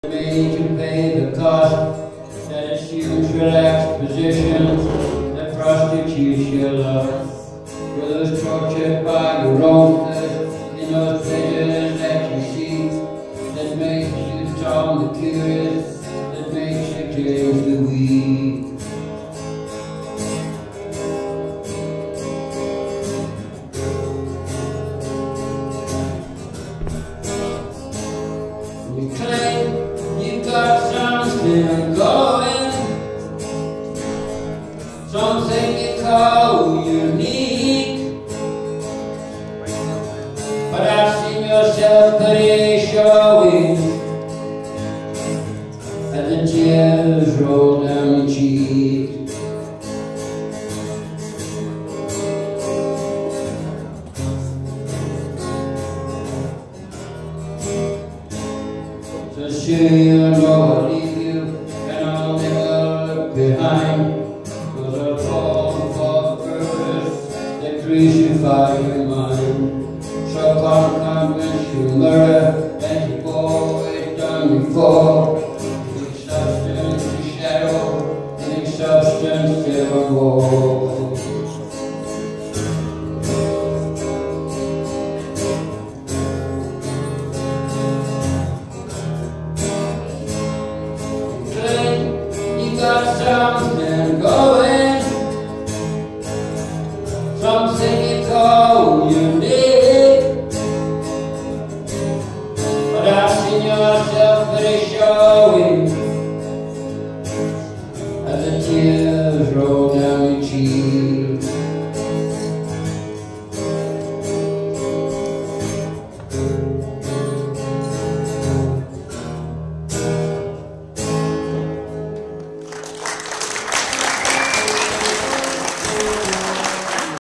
Made to pay the cost, that its huge relaxed positions that prostitutes your love. For those tortured by your own thirst, in those pleasures that you seek, that makes you strong the curious, that makes you change the weak. You claim you got something going, something you call unique, but I've seen yourself pretty showing as the tears roll down your cheek. So sure you know I'll leave you, and I'll never look behind, 'cause I'll fall for the purpose that crucify your mind. So convince you murder as you've always done before. Take substance to shadow, take substance evermore. You got something going, something you call unique, but I've seen yourself pretty showing